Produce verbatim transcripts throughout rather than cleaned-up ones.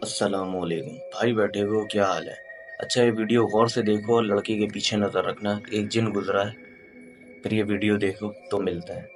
السلام علیکم بھائی، بیٹھے ہو کیا حال ہے؟ اچھا، یہ ویڈیو غور سے دیکھو اور لڑکی کے پیچھے نظر رکھنا، ایک جن گزرا ہے، پھر یہ ویڈیو دیکھو تو ملتا ہے۔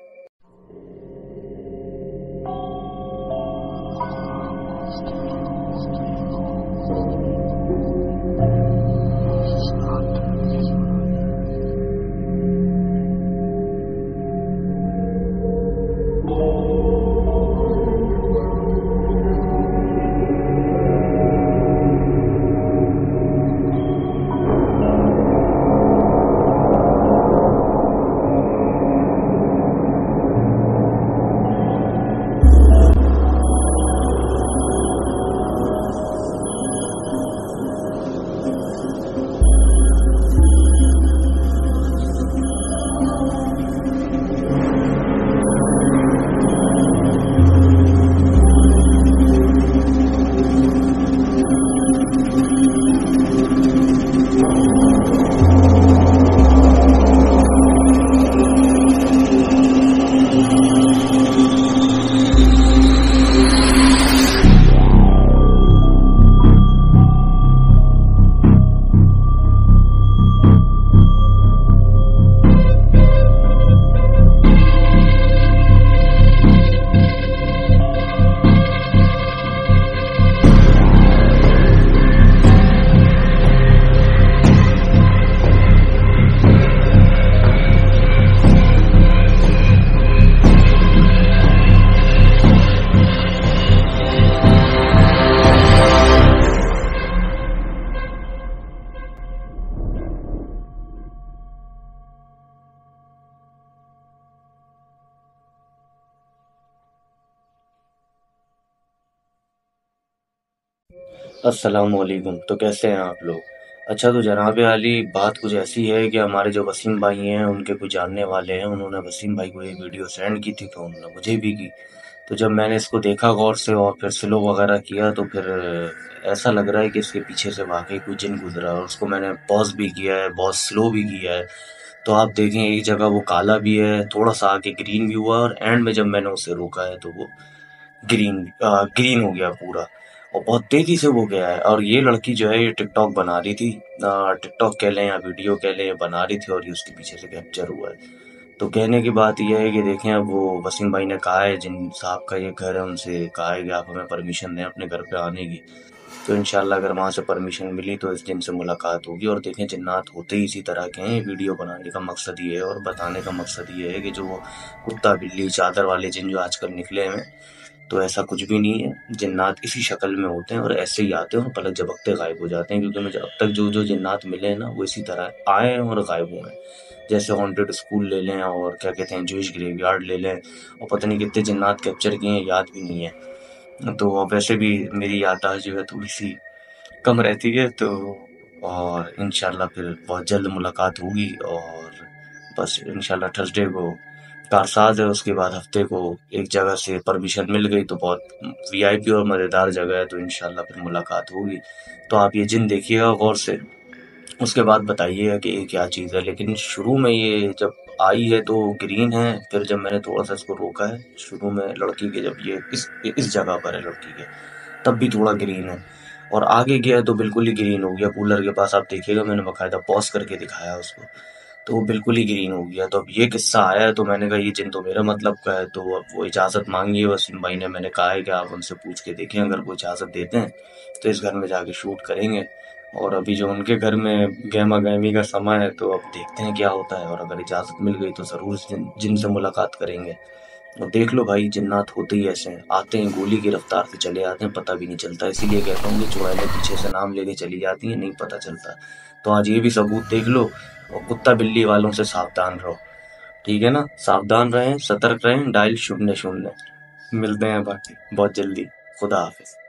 السلام علیکم، تو کیسے ہیں آپ لوگ؟ اچھا، تو جناب عالی، بات کچھ ایسی ہے کہ ہمارے جو وسیم بھائی ہیں ان کے کچھ جاننے والے ہیں، انہوں نے وسیم بھائی کو یہ ویڈیو سینڈ کی تھی تو انہوں نے مجھے بھی کی۔ تو جب میں نے اس کو دیکھا غور سے اور پھر سلو وغیرہ کیا تو پھر ایسا لگ رہا ہے کہ اس کے پیچھے سے واقعی کوئی جن گزرا ہے، اور اس کو میں نے پوز بھی کیا ہے، بہت سلو بھی کیا ہے۔ تو آپ دیکھیں ایک جگہ وہ کالا بھی ہے، تھوڑا سا آگے گرین بھی ہوا، اور اینڈ میں جب میں نے اسے روکا ہے تو وہ گرین گرین ہو گیا پورا، اور بہت تیزی سے وہ گیا ہے۔ اور یہ لڑکی جو ہے یہ ٹک ٹاک بنا رہی تھی، ٹک ٹاک کہہ لیں یا ویڈیو کہہ لیں، یہ بنا رہی تھی اور یہ اس کے پیچھے سے کیپچر ہوا ہے۔ تو کہنے کی بات یہ ہے کہ دیکھیں، اب وہ وسیم بھائی نے کہا ہے جن صاحب کا یہ گھر ہے ان سے کہا ہے کہ آپ ہمیں پرمیشن دیں اپنے گھر پہ آنے کی، تو انشاءاللہ اگر وہاں سے پرمیشن ملی تو اس جن سے ملاقات ہوگی۔ اور دیکھیں، جنات ہوتے ہی اسی طرح کے ہیں۔ ویڈیو بنانے کا مقصد یہ ہے اور بتانے کا مقصد یہ ہے کہ جو وہ کتا بلی چادر والے جن جو آج کل نکلے ہیں، تو ایسا کچھ بھی نہیں ہے۔ جنات اسی شکل میں ہوتے ہیں اور ایسے ہی آتے ہیں اور پلک جھپکتے غائب ہو جاتے ہیں، کیونکہ مجھے اب تک جو جو جنات ملے ہیں نا وہ اسی طرح آئے ہیں اور غائب ہوئے ہیں۔ جیسے ہانٹڈ اسکول لے لیں، اور کیا کہتے ہیں جوئش گریو یارڈ لے لیں، اور پتہ نہیں کتنے جنات کیپچر کیے ہیں، یاد بھی نہیں ہے۔ تو اب ویسے بھی میری یادداشت جو ہے تھوڑی سی کم رہتی ہے، تو اور انشاءاللہ پھر بہت جلد ملاقات ہوگی، اور بس انشاءاللہ تھرسڈے کو کارساز ہے، اس کے بعد ہفتے کو ایک جگہ سے پرمیشن مل گئی تو بہت وی آئی پی اور مزیدار جگہ ہے، تو انشاءاللہ پھر ملاقات ہوگی۔ تو آپ یہ جن دیکھیے گا غور سے، اس کے بعد بتائیے گا کہ یہ کیا چیز ہے۔ لیکن شروع میں یہ جب آئی ہے تو گرین ہے، پھر جب میں نے تھوڑا سا اس کو روکا ہے شروع میں لڑکی کے، جب یہ اس اس جگہ پر ہے لڑکی کے، تب بھی تھوڑا گرین ہے، اور آگے گیا تو بالکل ہی گرین ہو گیا۔ کولر کے پاس آپ دیکھیے گا، میں نے باقاعدہ پوز کر کے دکھایا اس کو، تو وہ بالکل ہی گرین ہو گیا۔ تو اب یہ قصہ آیا ہے تو میں نے کہا یہ جن تو میرے مطلب کا ہے، تو اب وہ اجازت مانگی ہے وسیم بھائی نے۔ میں نے کہا ہے کہ آپ ان سے پوچھ کے دیکھیں، اگر وہ اجازت دیتے ہیں تو اس گھر میں جا کے شوٹ کریں گے۔ اور ابھی جو ان کے گھر میں گہما گہمی کا سما ہے، تو اب دیکھتے ہیں کیا ہوتا ہے، اور اگر اجازت مل گئی تو ضرور اس جن جن سے ملاقات کریں گے۔ اور دیکھ لو بھائی، جنات ہوتے ہی ایسے ہیں، آتے ہیں گولی کی رفتار سے چلے آتے ہیں، پتہ بھی نہیں چلتا۔ اسی لیے کہتا ہوں کہ چڑیلیں پیچھے سے نام لے کے چلی جاتی ہیں، نہیں پتہ چلتا۔ تو آج یہ بھی ثبوت دیکھ لو، اور کتا بلی والوں سے ساودھان رہو، ٹھیک ہے نا؟ ساودھان رہیں، سترک رہیں، ڈائل شونیہ شونیہ۔ ملتے ہیں باقی بہت جلدی۔ خدا حافظ۔